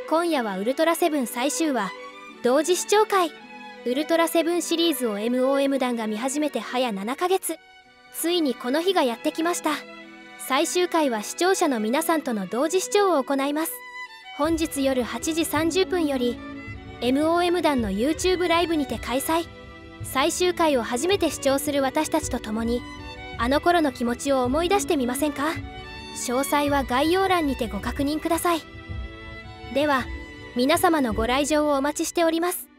今夜はウルトラセブン最終話同時視聴会。ウルトラセブンシリーズを MOM 団が見始めて早7ヶ月、ついにこの日がやってきました。最終回は視聴者の皆さんとの同時視聴を行います。本日夜8時30分より MOM 団の YouTube ライブにて開催。最終回を初めて視聴する私たちと共にあの頃の気持ちを思い出してみませんか？詳細は概要欄にてご確認ください。では皆様のご来場をお待ちしております。